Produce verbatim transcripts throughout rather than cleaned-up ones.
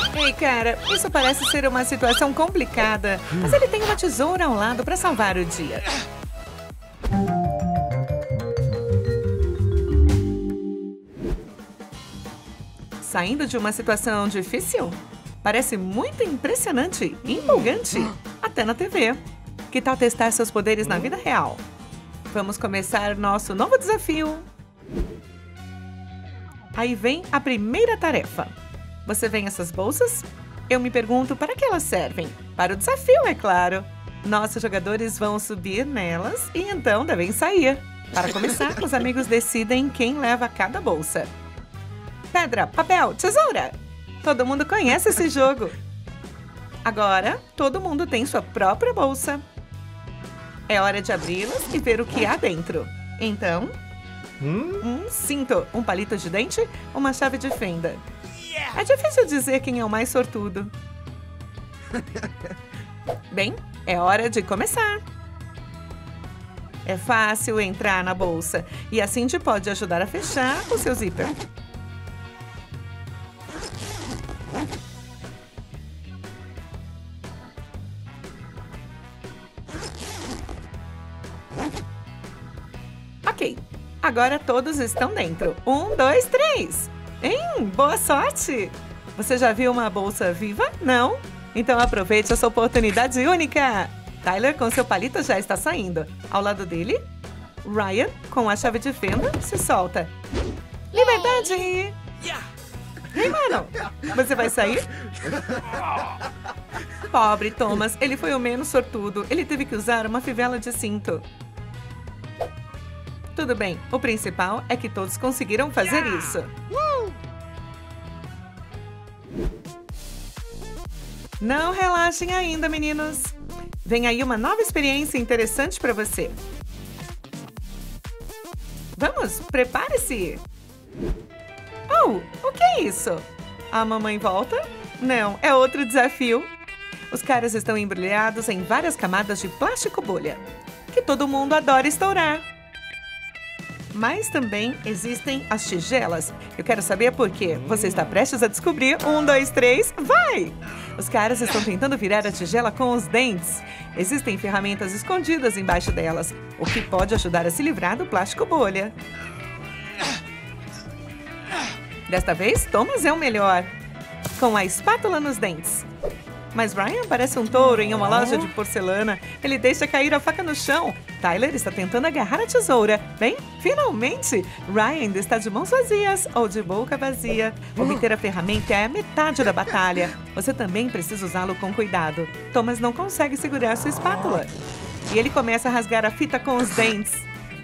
Ei, cara, isso parece ser uma situação complicada, mas ele tem uma tesoura ao lado para salvar o dia. Saindo de uma situação difícil? Parece muito impressionante e empolgante, até na T V. Que tal testar seus poderes na vida real? Vamos começar nosso novo desafio. Aí vem a primeira tarefa. Você vê essas bolsas? Eu me pergunto para que elas servem. Para o desafio, é claro. Nossos jogadores vão subir nelas e então devem sair. Para começar, os amigos decidem quem leva cada bolsa. Pedra, papel, tesoura! Todo mundo conhece esse jogo. Agora, todo mundo tem sua própria bolsa. É hora de abri-las e ver o que há dentro. Então, um cinto, um palito de dente, uma chave de fenda. É difícil dizer quem é o mais sortudo. Bem, é hora de começar. É fácil entrar na bolsa e a Cindy pode ajudar a fechar o seu zíper. Ok, agora todos estão dentro. Um, dois, três. Hein? Boa sorte! Você já viu uma bolsa viva? Não? Então aproveite essa oportunidade única! Tyler com seu palito já está saindo. Ao lado dele, Ryan com a chave de fenda se solta. Liberdade! Ei, mano! Você vai sair? Pobre Thomas, ele foi o menos sortudo. Ele teve que usar uma fivela de cinto. Tudo bem, o principal é que todos conseguiram fazer isso. Não relaxem ainda, meninos. Vem aí uma nova experiência interessante para você. Vamos, prepare-se. Oh, o que é isso? A mamãe volta? Não, é outro desafio. Os caras estão embrulhados em várias camadas de plástico bolha, que todo mundo adora estourar. Mas também existem as tigelas. Eu quero saber por quê. Você está prestes a descobrir. Um, dois, três, vai! Os caras estão tentando virar a tigela com os dentes. Existem ferramentas escondidas embaixo delas, o que pode ajudar a se livrar do plástico bolha. Desta vez, Thomas é o melhor, com a espátula nos dentes. Mas Ryan parece um touro em uma loja de porcelana. Ele deixa cair a faca no chão. Tyler está tentando agarrar a tesoura. Bem, finalmente, Ryan ainda está de mãos vazias ou de boca vazia. Obter a ferramenta é a metade da batalha. Você também precisa usá-lo com cuidado. Thomas não consegue segurar sua espátula. E ele começa a rasgar a fita com os dentes.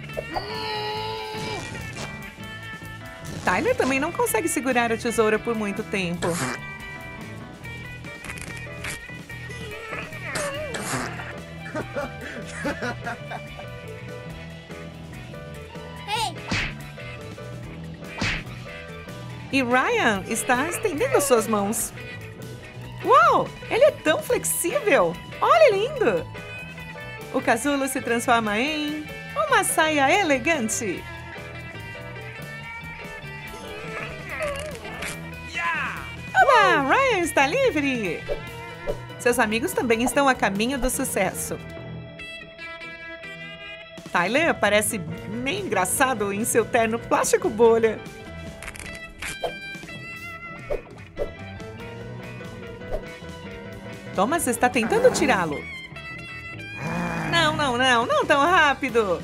Tyler também não consegue segurar a tesoura por muito tempo. E Ryan está estendendo suas mãos. Uau! Ele é tão flexível! Olha, lindo! O casulo se transforma em uma saia elegante. Oba! Ryan está livre! Seus amigos também estão a caminho do sucesso. Tyler parece meio engraçado em seu terno plástico bolha. Thomas está tentando tirá-lo. Não, não, não, não tão rápido.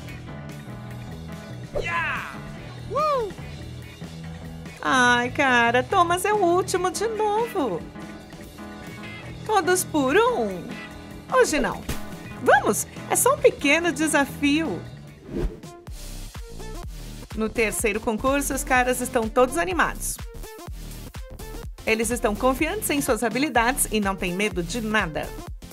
Ai, cara, Thomas é o último de novo. Todos por um. Hoje não. Vamos, é só um pequeno desafio. No terceiro concurso, os caras estão todos animados. Eles estão confiantes em suas habilidades e não têm medo de nada.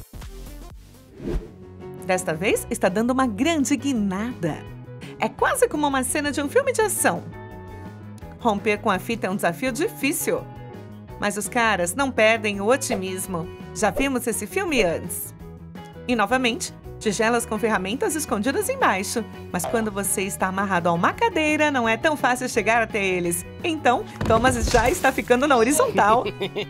Desta vez, está dando uma grande guinada. É quase como uma cena de um filme de ação. Romper com a fita é um desafio difícil. Mas os caras não perdem o otimismo. Já vimos esse filme antes. E, novamente, Tigelas com ferramentas escondidas embaixo. Mas quando você está amarrado a uma cadeira, não é tão fácil chegar até eles. Então, Thomas já está ficando na horizontal.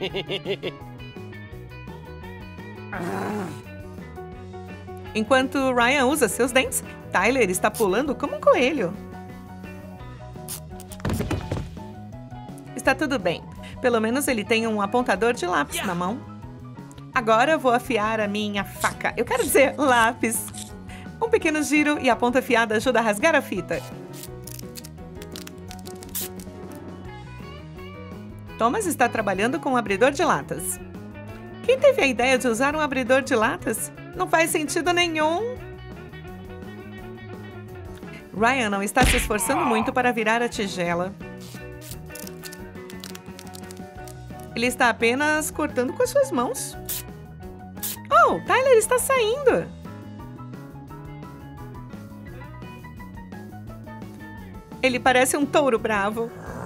Enquanto Ryan usa seus dentes, Tyler está pulando como um coelho. Está tudo bem. Pelo menos ele tem um apontador de lápis na mão. Agora vou afiar a minha faca. Eu quero dizer, lápis. Um pequeno giro e a ponta afiada ajuda a rasgar a fita. Thomas está trabalhando com um abridor de latas. Quem teve a ideia de usar um abridor de latas? Não faz sentido nenhum. Ryan não está se esforçando muito para virar a tigela. Ele está apenas cortando com as suas mãos. Oh, Tyler está saindo. Ele parece um touro bravo.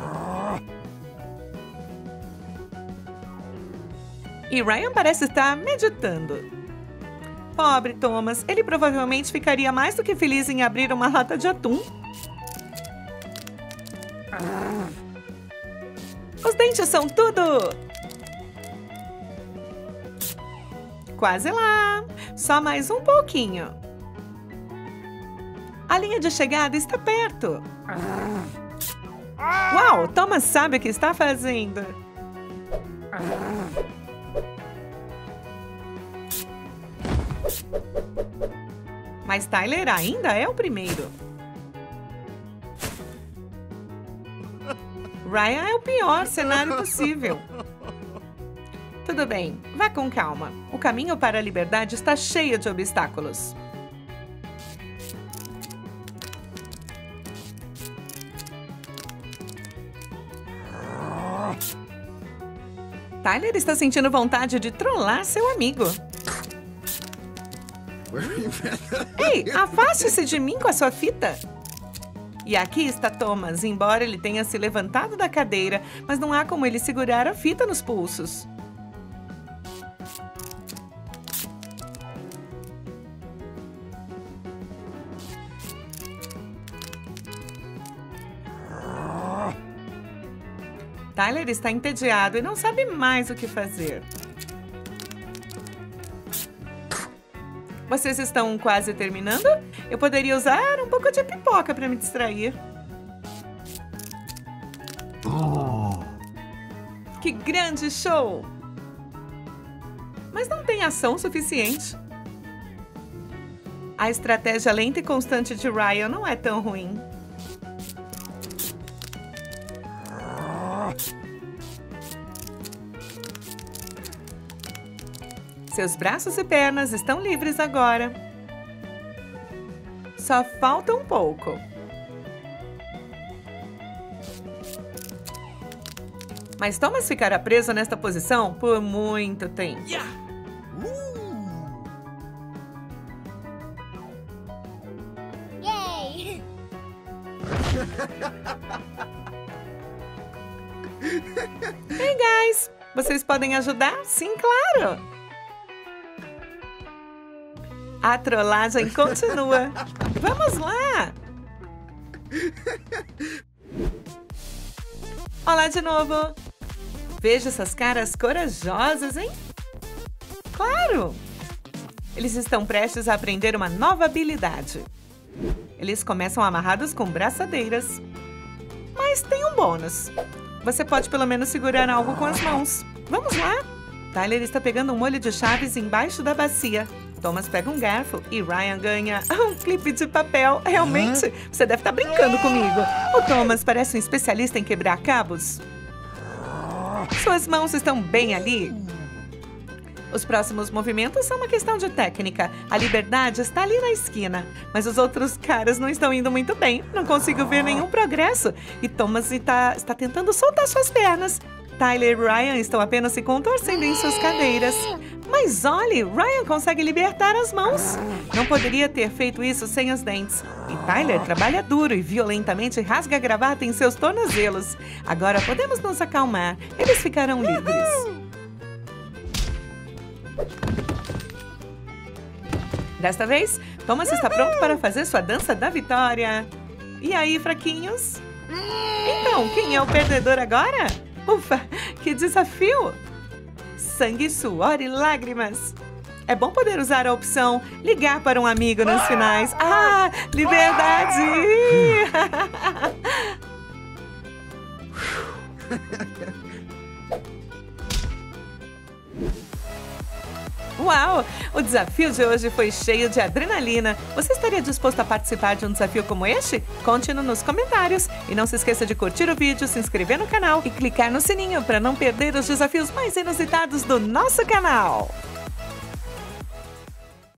E Ryan parece estar meditando. Pobre Thomas, ele provavelmente ficaria mais do que feliz em abrir uma lata de atum. Os dentes são tudo! Quase lá! Só mais um pouquinho. A linha de chegada está perto. Uau! Thomas sabe o que está fazendo. Mas Tyler ainda é o primeiro. Ryan é o pior cenário possível. Tudo bem, vá com calma. O caminho para a liberdade está cheio de obstáculos. Tyler está sentindo vontade de trollar seu amigo. Ei, afaste-se de mim com a sua fita. E aqui está Thomas, embora ele tenha se levantado da cadeira, mas não há como ele segurar a fita nos pulsos. Tyler está entediado e não sabe mais o que fazer. Vocês estão quase terminando? Eu poderia usar um pouco de pipoca para me distrair. Oh. Que grande show! Mas não tem ação suficiente. A estratégia lenta e constante de Ryan não é tão ruim. Seus braços e pernas estão livres agora. Só falta um pouco. Mas Thomas ficará preso nesta posição por muito tempo. Yeah. Uh. Yay! Hey, guys! Vocês podem ajudar? Sim, claro! A trollagem continua. Vamos lá! Olá de novo! Veja essas caras corajosas, hein? Claro! Eles estão prestes a aprender uma nova habilidade. Eles começam amarrados com braçadeiras. Mas tem um bônus. Você pode pelo menos segurar algo com as mãos. Vamos lá! Tyler está pegando um molho de chaves embaixo da bacia. Thomas pega um garfo e Ryan ganha um clipe de papel. Realmente, você deve estar brincando comigo. O Thomas parece um especialista em quebrar cabos. Suas mãos estão bem ali. Os próximos movimentos são uma questão de técnica. A liberdade está ali na esquina. Mas os outros caras não estão indo muito bem. Não consigo ver nenhum progresso. E Thomas está, está tentando soltar suas pernas. Tyler e Ryan estão apenas se contorcendo em suas cadeiras. Mas olhe, Ryan consegue libertar as mãos. Não poderia ter feito isso sem os dentes. E Tyler trabalha duro e violentamente rasga a gravata em seus tornozelos. Agora podemos nos acalmar. Eles ficarão livres. Desta vez, Thomas está pronto para fazer sua dança da vitória. E aí, fraquinhos? Então, quem é o perdedor agora? Ufa, que desafio! Sangue, suor e lágrimas. É bom poder usar a opção ligar para um amigo nos finais. Ah, liberdade! Uau! O desafio de hoje foi cheio de adrenalina. Você estaria disposto a participar de um desafio como este? Conte-nos nos comentários. E não se esqueça de curtir o vídeo, se inscrever no canal e clicar no sininho para não perder os desafios mais inusitados do nosso canal.